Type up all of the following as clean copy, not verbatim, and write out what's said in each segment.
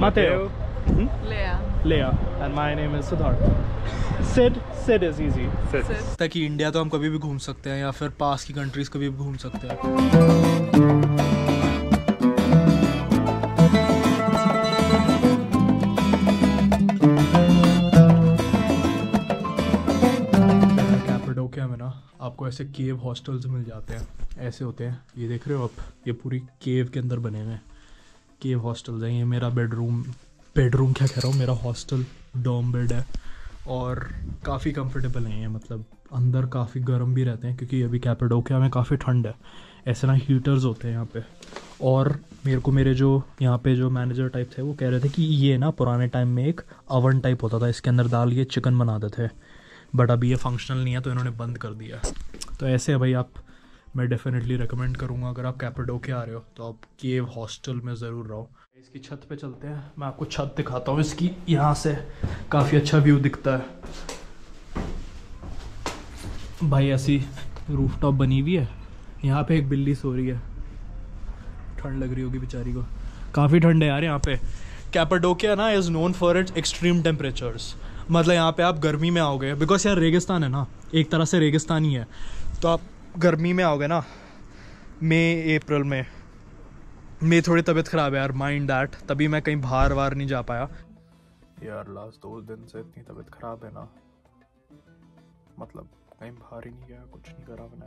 Mateo. Leah. Leah. And my name is Siddharth. Sid is easy. ताकि India तो हम कभी भी घूम सकते हैं या फिर पास की कंट्रीज कभी भी घूम सकते हैं. कैपेडोकिया में ना आपको ऐसे केव हॉस्टल्स मिल जाते हैं. ऐसे होते हैं, ये देख रहे हो आप, ये पूरी केव के अंदर बने हुए हैं केव हॉस्टल्स हैं. ये मेरा बेडरूम क्या कह रहा हूँ, मेरा हॉस्टल डॉर्म बेड है और काफ़ी कंफर्टेबल हैं ये. मतलब अंदर काफ़ी गर्म भी रहते हैं क्योंकि अभी कैपेडोकिया में काफ़ी ठंड है. ऐसे ना हीटर्स होते हैं यहाँ पे. और मेरे जो यहाँ पे जो मैनेजर टाइप थे वो कह रहे थे कि ये ना पुराने टाइम में एक अवन टाइप होता था, इसके अंदर डाल के चिकन बनाते थे, बट अभी ये फंक्शनल नहीं है तो इन्होंने बंद कर दिया. तो ऐसे है भाई. मैं डेफिनेटली रिकमेंड करूँगा अगर आप कैपेडोकिया आ रहे हो तो आप केव हॉस्टल में ज़रूर रहो. इसकी छत पे चलते हैं, मैं आपको छत दिखाता हूँ इसकी. यहाँ से काफ़ी अच्छा व्यू दिखता है भाई. ऐसी रूफटॉप बनी हुई है. यहाँ पे एक बिल्ली सो रही है, ठंड लग रही होगी बेचारी को. काफ़ी ठंड है यार यहाँ पे. कैपेडोकिया ना is known for its extreme temperatures. मतलब यहाँ पे आप गर्मी में आओगे बिकॉज यार रेगिस्तान है ना, एक तरह से रेगिस्तान ही है. तो आप गर्मी में आओगे ना, मई अप्रैल में. मेरी थोड़ी तबीयत ख़राब है यार, माइंड दैट. तभी मैं कहीं बाहर नहीं जा पाया यार. लास्ट 2 दिन से इतनी तबीयत ख़राब है ना, मतलब कहीं बाहर ही नहीं गया, कुछ नहीं करा मैंने.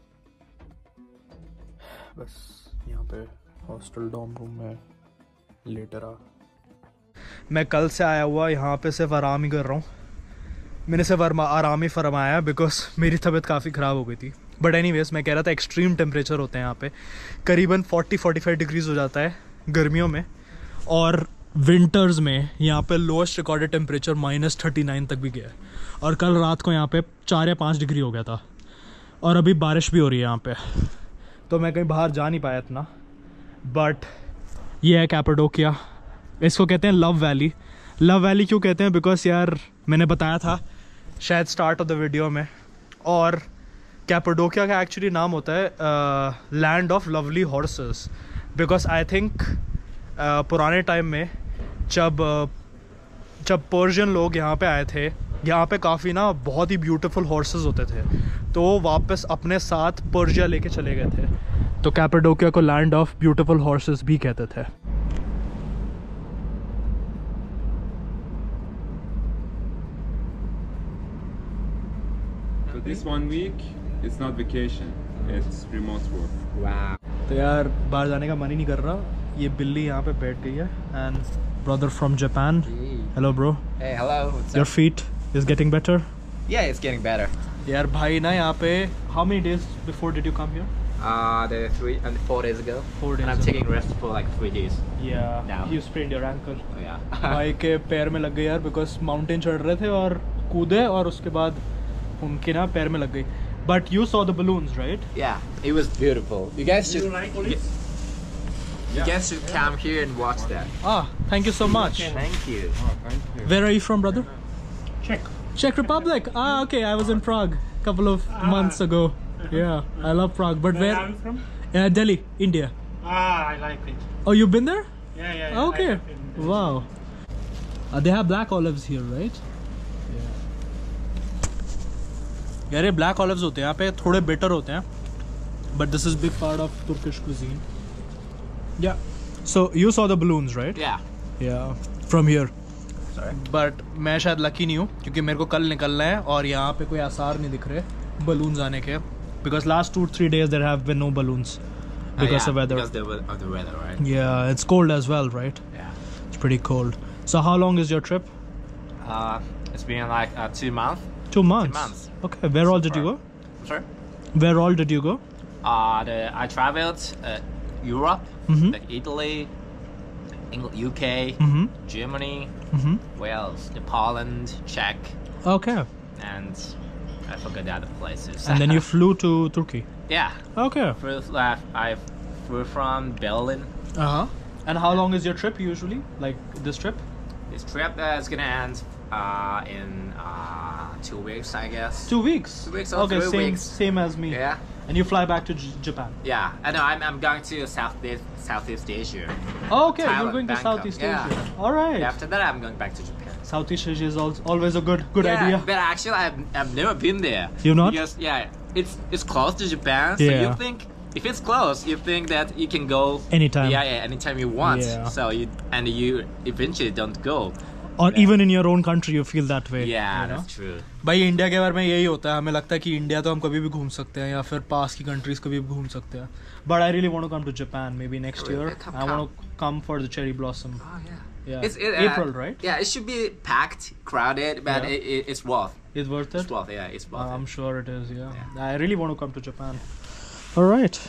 बस यहाँ पे हॉस्टल डॉर्म रूम में लेटा रहा. मैं कल से आया हुआ यहाँ पे सिर्फ आराम ही कर रहा हूँ. मैंने सिर्फ आराम ही फरमाया बिकॉज मेरी तबीयत काफ़ी ख़राब हो गई थी. बट एनीवेज मैं कह रहा था एक्सट्रीम टेम्परेचर होते हैं यहाँ पे. करीबन 40-45 डिग्रीज़ हो जाता है गर्मियों में. और विंटर्स में यहाँ पे लोएस्ट रिकॉर्डेड टेम्परेचर -39 तक भी गया है. और कल रात को यहाँ पे 4 या 5 डिग्री हो गया था. और अभी बारिश भी हो रही है यहाँ पे. तो मैं कहीं बाहर जा नहीं पाया इतना. बट ये है कैपेडोकिया. इसको कहते हैं लव वैली. लव वैली क्यों कहते हैं? बिकॉज यार मैंने बताया था शायद स्टार्ट ऑफ द वीडियो में. और कैपेडोकिया का एक्चुअली नाम होता है land of lovely horses. Because I think पुराने टाइम में जब पर्शियन लोग यहाँ पे आए थे, यहाँ पे काफ़ी ना बहुत ही ब्यूटीफुल हॉर्सेस होते थे, तो वो वापस अपने साथ पर्शिया लेके चले गए थे. तो कैपेडोकिया को लैंड ऑफ ब्यूटीफुल हॉर्सेस भी कहते थे. So this 1 week, it's not vacation, it's remote work. Wow. तो यार बाहर जाने का मन ही नहीं कर रहा. ये बिल्ली यहाँ पे बैठ गई है. And brother from Japan. Hello bro. Hey, hello. What's your feet is getting better? Yeah, it's getting better. यार भाई ना यहाँ पे how many days before did you come here? The 4 days ago. 4 days And I'm taking rest for like 3 days. Yeah. Now. You sprained your ankle. Oh yeah. भाई के पैर में लग गई यार बिकॉज माउंटेन चढ़ रहे थे और कूदे और उसके बाद उनके ना पैर में लग गई. But you saw the balloons, right? Yeah, it was beautiful. You guys should. You guys should come here and watch that. Ah, thank you so much. Thank you. Oh, thank you. Where are you from, brother? Czech Republic. Ah, okay. I was in Prague a couple of months ago. Yeah, I love Prague. But Where are you from? Delhi, India. I like it. Oh, you've been there? Yeah. Okay. I have been there. Wow. They have black olives here, right? यार ये black olives होते हैं यहाँ पे, थोड़े bitter होते हैं. But this is big part of Turkish cuisine. Yeah. So you saw the balloons, right? Yeah. From here. Sorry. But मैं शायद लकी नहीं हूँ क्योंकि मेरे को कल निकलना है और यहाँ पे कोई आसार नहीं दिख रहे बलून्स आने के. Because last 2-3 days there have been no balloons because of weather. Because of the weather, right? Yeah, it's cold as well, right? Yeah. It's pretty cold. So how long is your trip? It's been like 2 months. 2 months. 2 months. Okay. Where all did you go? Sorry. Where all did you go? I traveled Europe, Mhm. like Italy, UK, Mhm. Germany, Mhm. Wales, Poland, Czech, Okay. and I forgot the other places. And then you flew to Turkey. Yeah. Okay. I flew from Berlin. And how long is your trip usually? Like this trip? This trip is gonna end in 2 weeks, I guess. 2 weeks. 2 weeks or Okay, 3 weeks. same as me. Yeah. And you fly back to Japan. Yeah, I know. I'm going to Southeast Asia. Oh, okay, you're Thailand, going to Bangkok. Southeast Yeah. Asia. All right. After that, I'm going back to Japan. Southeast Asia is always a good Yeah, idea. but actually, I've never been there. You've not? Because it's close to Japan, so Yeah. you think if it's close, you think that you can go Anytime. Yeah, anytime you want. Yeah. So you eventually don't go. Or even in your own country you feel that way. Yeah, you know? that's true. भाई India के बारे में यही होता है, हमें लगता है कि इंडिया तो हम कभी भी घूम सकते हैं या फिर पास की कंट्रीज कभी भी घूम सकते हैं. But I really want to come to Japan maybe next year. Come. I want to come for the cherry blossom. Oh yeah. Yeah. It's April, right? Yeah, it should be packed, crowded, but Yeah. it's worth. It's worth it? It's worth. Yeah, it's worth. I'm it. sure it is, yeah. I really want to come to Japan. All right.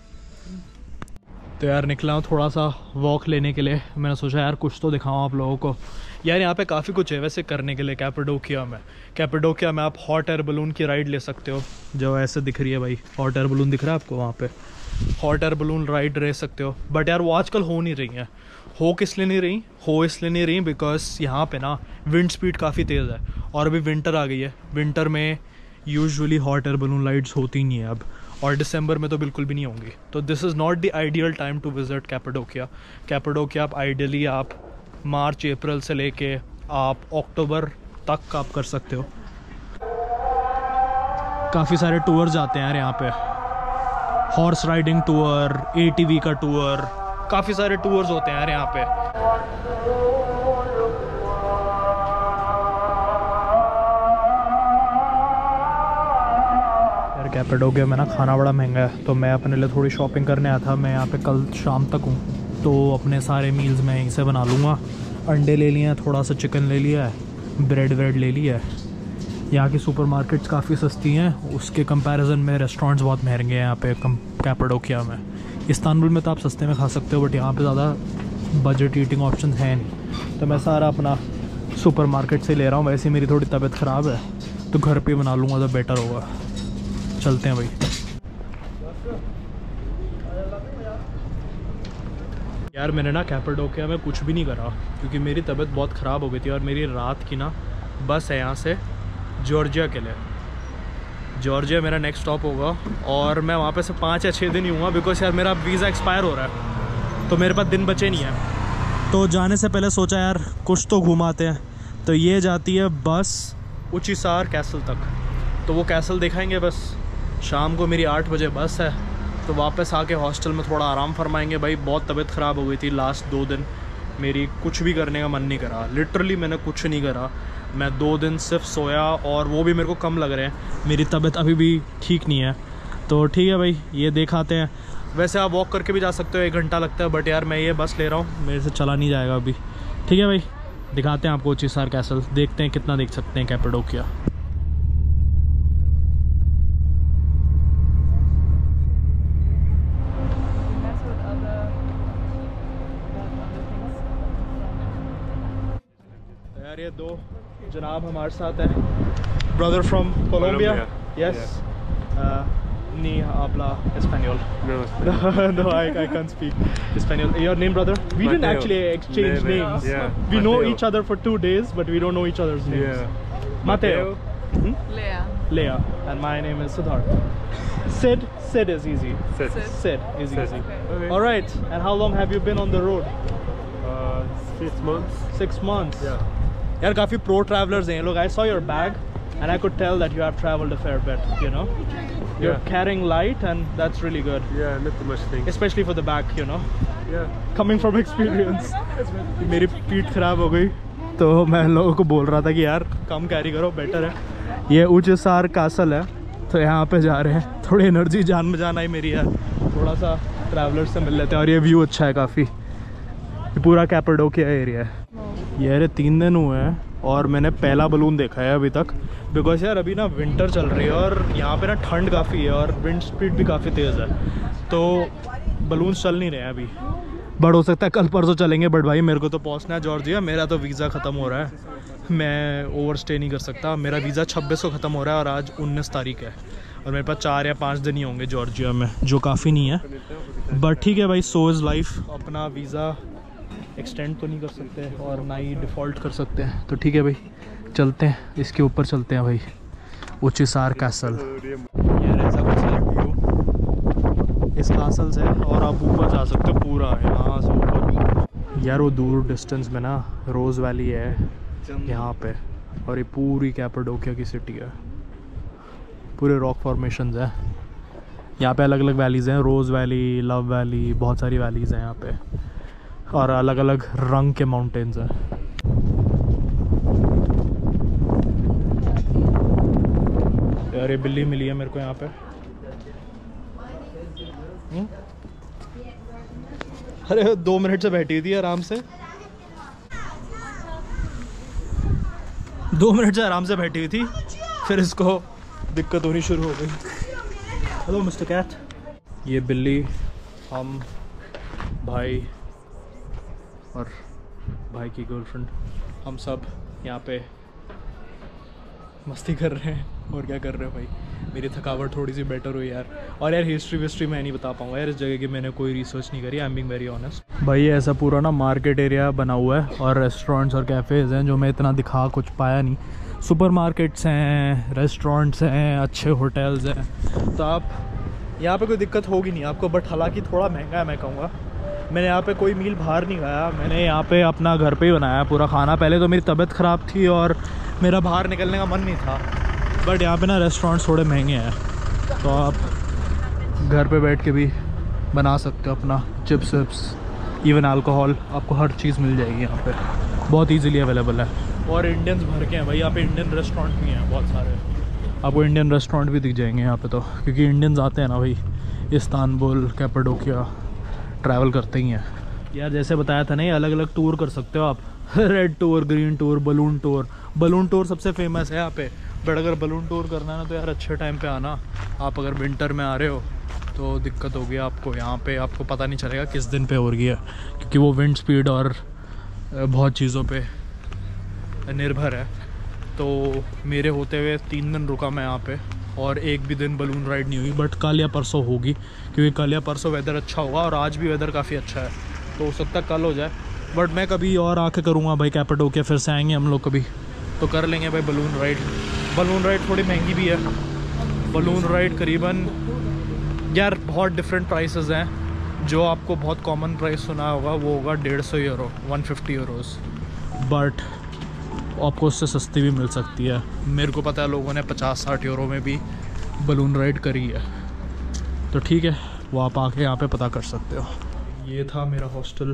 तो यार निकला हूँ थोड़ा सा walk लेने के लिए. मैंने सोचा यार कुछ तो दिखाऊँ आप लोगों को. यार यहाँ पे काफ़ी कुछ है वैसे करने के लिए. कैपाडोकिया में आप हॉट एयर बलून की राइड ले सकते हो, जो ऐसे दिख रही है भाई. हॉट एयर बलून दिख रहा है आपको वहाँ पे. हॉट एयर बलून राइड ले सकते हो. बट यार वो आजकल हो नहीं रही है. हो इसलिए नहीं रही बिकॉज यहाँ पे ना विंड स्पीड काफ़ी तेज़ है और अभी विंटर आ गई है. विंटर में usually hot air balloon rides होती नहीं है अब, और दिसंबर में तो बिल्कुल भी नहीं होंगी. तो this is not the ideal time to visit Cappadocia. आप आइडियली आप मार्च अप्रैल से लेके आप अक्टूबर तक आप कर सकते हो. काफ़ी सारे टूर्स आते हैं यार यहाँ पे. हॉर्स राइडिंग टूर, ATV का टूर, काफ़ी सारे टूर्स होते हैं यार यहाँ पे. यार कैपाडोकिया में ना खाना बड़ा महंगा है, तो मैं अपने लिए थोड़ी शॉपिंग करने आया था. मैं यहाँ पे कल शाम तक हूँ, तो अपने सारे मील्स मैं यहीं से बना लूँगा. अंडे ले लिए हैं, थोड़ा सा चिकन ले लिया है, ब्रेड ले लिया है. यहाँ की सुपरमार्केट्स काफ़ी सस्ती हैं, उसके कंपैरिजन में रेस्टोरेंट्स बहुत महंगे हैं यहाँ पे कैपाडोकिया में. इस्तांबुल में तो आप सस्ते में खा सकते हो, बट यहाँ पे ज़्यादा बजट ईटिंग ऑप्शन हैं नहीं. तो मैं सारा अपना सुपरमार्केट से ले रहा हूँ. वैसे मेरी थोड़ी तबीयत ख़राब है, तो घर पे बना लूँगा तो बेटर होगा. चलते हैं भाई. यार मैंने ना कैपाडोकिया में कुछ भी नहीं करा क्योंकि मेरी तबीयत बहुत ख़राब हो गई थी, और मेरी रात की ना बस है यहाँ से जॉर्जिया के लिए. जॉर्जिया मेरा नेक्स्ट स्टॉप होगा और मैं वहाँ पे से 5 या 6 दिन ही हुआ बिकॉज यार मेरा वीज़ा एक्सपायर हो रहा है, तो मेरे पास दिन बचे नहीं है. तो जाने से पहले सोचा यार कुछ तो घुमाते हैं. तो ये जाती है बस उचिसार कैसल तक, तो वो कैसल दिखाएंगे बस. शाम को मेरी 8 बजे बस है, तो वापस आके हॉस्टल में थोड़ा आराम फरमाएंगे. भाई बहुत तबीयत ख़राब हो गई थी लास्ट 2 दिन, मेरी कुछ भी करने का मन नहीं करा. लिटरली मैंने कुछ नहीं करा. मैं 2 दिन सिर्फ सोया, और वो भी मेरे को कम लग रहे हैं. मेरी तबीयत अभी भी ठीक नहीं है. तो ठीक है भाई, ये दिखाते हैं. वैसे आप वॉक करके भी जा सकते हो, 1 घंटा लगता है, बट यार मैं ये बस ले रहा हूँ, मेरे से चला नहीं जाएगा अभी. ठीक है भाई, दिखाते हैं आपको उचिसार कैसल. देखते हैं कितना देख सकते हैं कैपाडोकिया. ये 2 जनाब हमारे साथ हैं. Brother from Colombia. Yes. Ni habla español. No, I can't speak Espanol. Your name, brother? We didn't Mateo. actually exchange names. Yeah. We know Mateo. each other for 2 days, but we don't know each other's names. Yeah. Mateo. Leah. Leah. And my name is Siddharth. Sid is easy. Sid. Sid is Sid. easy. Okay. All right. And how long have you been on the road? 6 months. 6 months. Yeah. यार काफ़ी pro travelers हैं. Look, I saw your bag, and I could tell that you have traveled a fair bit. You know, you're Yeah. carrying light, and that's really good, Yeah, not too much things. especially for the back. You know, Yeah. coming from experience. मेरी पीठ खराब हो गई, तो मैं लोगों को बोल रहा था कि यार कम कैरी करो, बेटर है. ये उचिसार कैसल है, तो यहाँ पे जा रहे हैं. थोड़ी एनर्जी जान में जान आई मेरी यार. थोड़ा सा ट्रैवलर से मिल लेते हैं. और ये व्यू अच्छा है काफ़ी. ये पूरा कैपाडोकिया एरिया है. यार 3 दिन हुए हैं और मैंने पहला बलून देखा है अभी तक, बिकॉज यार अभी ना विंटर चल रही है और यहाँ पे ना ठंड काफ़ी है और विंड स्पीड भी काफ़ी तेज़ है, तो बलून चल नहीं रहे हैं अभी. बट हो सकता है कल परसों चलेंगे. बट भाई मेरे को तो पहुँचना है जॉर्जिया. मेरा तो वीज़ा ख़त्म हो रहा है, मैं ओवर स्टे नहीं कर सकता. मेरा वीज़ा 26 को ख़त्म हो रहा है और आज 19 तारीख है, और मेरे पास 4 या 5 दिन ही होंगे जॉर्जिया में, जो काफ़ी नहीं है. बट ठीक है भाई, सो इज़ लाइफ. अपना वीज़ा एक्सटेंड तो नहीं कर सकते और ना ही डिफ़ॉल्ट कर सकते हैं. तो ठीक है भाई, चलते हैं इसके ऊपर चलते हैं भाई, उचिसार कैसल. यार ऐसा कुछ है व्यू. इस कासल से, और आप ऊपर जा सकते हो पूरा यहाँ से ऊपर। यार वो दूर डिस्टेंस में ना रोज़ वैली है यहाँ पे, और ये पूरी कैपाडोकिया की सिटी है, पूरे रॉक फॉर्मेशंस हैं यहाँ पे। अलग अलग वैलीज़ हैं, रोज़ वैली, लव वैली, बहुत सारी वैलीज़ हैं यहाँ पे, और अलग अलग रंग के माउंटेन्स हैं। यार ये बिल्ली मिली है मेरे को यहाँ पे। अरे 2 मिनट से बैठी थी आराम से, 2 मिनट से आराम से बैठी हुई थी, फिर इसको दिक्कत होनी शुरू हो गई। Hello mister cat. ये बिल्ली, हम, भाई और भाई की गर्लफ्रेंड, हम सब यहाँ पे मस्ती कर रहे हैं। और क्या कर रहे हो भाई? मेरी थकावट थोड़ी सी बेटर हुई यार। और यार हिस्ट्री मैं नहीं बता पाऊँगा यार, इस जगह की मैंने कोई रिसर्च नहीं करी, I am being very honest. भाई ये ऐसा पूरा ना मार्केट एरिया बना हुआ है, और रेस्टोरेंट्स और कैफ़ेज़ हैं जो मैं इतना दिखा कुछ पाया नहीं। सुपर मार्केट्स हैं, रेस्टोरेंट्स हैं, अच्छे होटल्स हैं, तो आप यहाँ पे कोई दिक्कत होगी नहीं आपको। बट हालांकि थोड़ा महंगा है मैं कहूँगा। मैंने यहाँ पे कोई मील बाहर नहीं खाया, मैंने यहाँ पे अपना घर पे ही बनाया पूरा खाना। पहले तो मेरी तबीयत ख़राब थी और मेरा बाहर निकलने का मन नहीं था, बट यहाँ पे ना रेस्टोरेंट्स थोड़े महंगे हैं, तो आप घर पे बैठ के भी बना सकते हो अपना चिप्स विप्स, इवन अल्कोहल, आपको हर चीज़ मिल जाएगी यहाँ पे, बहुत इजीली अवेलेबल है। और इंडियंस भर के हैं भाई यहाँ पे, इंडियन रेस्टोरेंट भी हैं बहुत सारे, आपको इंडियन रेस्टोरेंट भी दिख जाएंगे यहाँ पे तो, क्योंकि इंडियंस आते हैं ना भाई, इस्तांबुल, कैपाडोकिया ट्रैवल करते ही हैं। यार जैसे बताया था ना, ये अलग अलग टूर कर सकते हो आप, red tour, green tour, balloon tour. Balloon tour सबसे फेमस है यहाँ पे, बट अगर बलून टूर करना है ना तो यार अच्छे टाइम पे आना। आप अगर विंटर में आ रहे हो तो दिक्कत होगी आपको, यहाँ पे आपको पता नहीं चलेगा किस दिन पे हो रही है, क्योंकि वो विंड स्पीड और बहुत चीज़ों पे निर्भर है। तो मेरे होते हुए 3 दिन रुका मैं यहाँ पे, और एक भी दिन बलून राइड नहीं हुई, बट कल या परसों होगी, क्योंकि कल या परसों वेदर अच्छा होगा, और आज भी वेदर काफ़ी अच्छा है, तो हो सकता है कल हो जाए। बट मैं कभी और आके करूँगा भाई कैपाडोकिया, फिर से आएंगे हम लोग कभी तो कर लेंगे भाई बलून राइड। बलून राइड थोड़ी महंगी भी है, बलून राइड करीबन यार बहुत डिफरेंट प्राइसेस हैं। जो आपको बहुत कॉमन प्राइस सुना होगा वो होगा 150 यूरो, 150 यूरोज़, बट आपको उससे सस्ती भी मिल सकती है। मेरे को पता है लोगों ने 50-60 यूरो में भी बलून राइड करी है, तो ठीक है, वो आप आके यहाँ पे पता कर सकते हो। ये था मेरा हॉस्टल,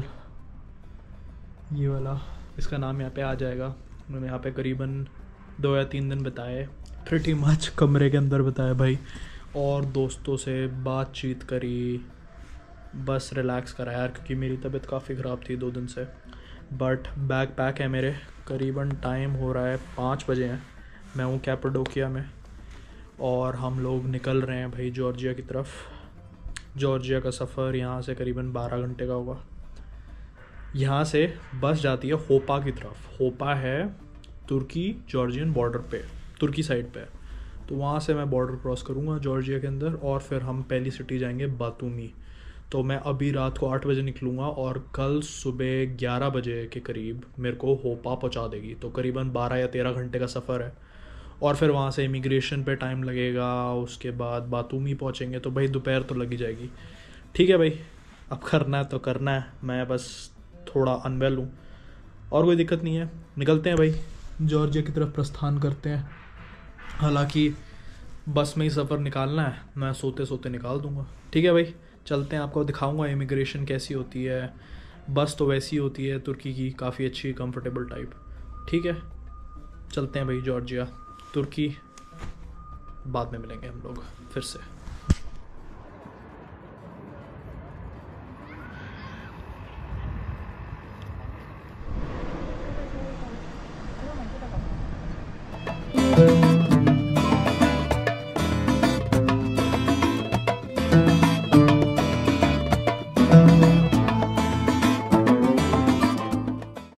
ये वाला, इसका नाम यहाँ पे आ जाएगा। मैंने यहाँ पे करीबन 2 या 3 दिन बिताए, प्रिटी मच कमरे के अंदर बिताए भाई, और दोस्तों से बातचीत करी, बस रिलैक्स करा यार, क्योंकि मेरी तबीयत काफ़ी ख़राब थी 2 दिन से। बट बैग पैक है मेरे, करीबन टाइम हो रहा है 5 बजे हैं, मैं हूँ कैपाडोकिया में, और हम लोग निकल रहे हैं भाई जॉर्जिया की तरफ। जॉर्जिया का सफ़र यहाँ से करीबन 12 घंटे का होगा। यहाँ से बस जाती है होपा की तरफ। होपा है तुर्की जॉर्जियन बॉर्डर पे, तुर्की साइड पे, तो वहाँ से मैं बॉर्डर क्रॉस करूँगा जॉर्जिया के अंदर, और फिर हम पहली सिटी जाएंगे बातूमी। तो मैं अभी रात को 8 बजे निकलूँगा, और कल सुबह 11 बजे के करीब मेरे को होपा पहुँचा देगी। तो करीबन 12 या 13 घंटे का सफ़र है, और फिर वहाँ से इमिग्रेशन पे टाइम लगेगा, उसके बाद बातूमी पहुँचेंगे, तो भाई दोपहर तो लगी जाएगी। ठीक है भाई, अब करना है तो करना है, मैं बस थोड़ा अनवेल हूँ, और कोई दिक्कत नहीं है। निकलते हैं भाई, जॉर्जिया की तरफ प्रस्थान करते हैं। हालांकि बस में ही सफ़र निकालना है, मैं सोते सोते निकाल दूँगा। ठीक है भाई, चलते हैं, आपको दिखाऊंगा इमिग्रेशन कैसी होती है। बस तो वैसी होती है तुर्की की, काफ़ी अच्छी कंफर्टेबल टाइप। ठीक है, चलते हैं भाई जॉर्जिया, तुर्की बाद में मिलेंगे हम लोग फिर से।